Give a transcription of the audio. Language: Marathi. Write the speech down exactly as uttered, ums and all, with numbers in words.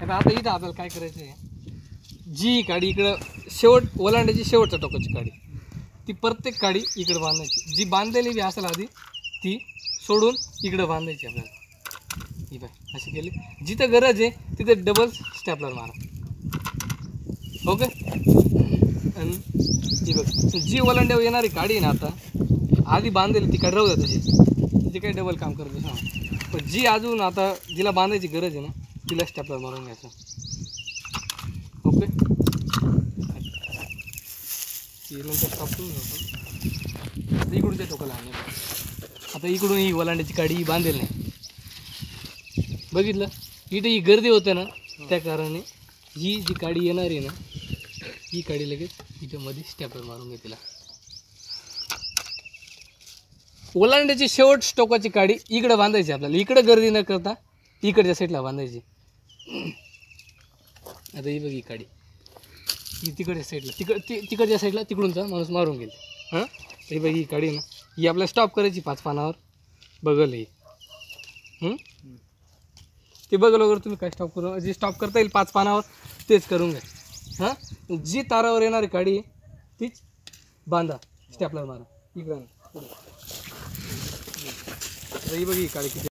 आता आता इथं आपल्याला काय करायचं आहे, जी काडी इकडं शेवट ओलांड्याची शेवटच्या टोकाची काडी ती प्रत्येक काडी इकडे बांधायची, जी बांधलेली बी असेल आधी ती सोडून इकडं बांधायची आपल्याला। ही बाय अशी केली, जिथं गरज आहे तिथे डबल स्टॅपलर मारा, ओके। आणि ही बघ जी ओलांड्यावर येणारी काडी आहे ना, आता आधी बांधलेली ती काडी राहू द्या तशी, तिथे काही डबल काम करत नाही, पण जी अजून आता जिला बांधायची गरज आहे ना तिला स्टॅपलर मारून घ्यायचं, ओके। नंतर स्टॉप करून घेऊ आपण इकडूनच्या टोकाला आणि आता इकडून ही ओलांड्याची काडी बांधेल नाही, बघितलं इथे ही गर्दी होते ना, त्या कारणाने ही जी काडी येणार आहे ना ही काडी लगेच इथे मध्ये स्टॅपलर मारून घे तिला। ओलांड्याची शेवट टोकाची काडी इकडे बांधायची आपल्याला, इकडे गर्दी न करता इकडच्या साईडला बांधायची। आता ही बघ ही काडी ही तिकडच्या साईडला तिकड ती तिकडच्या साईडला तिकडूनचा माणूस मारून गेले, हां। ही बघ ही काडी ना ही आपल्याला स्टॉप करायची पाच पानावर, बघल ही ते बघल वगैरे तुम्ही काय स्टॉप करू, जे स्टॉप करता येईल पाच पानावर तेच करून घ्या, हां। जी तारावर येणारी काडी तीच बांधा, स्टॅपलर मारा इकडं पुढे। ही बघ ही काडी किती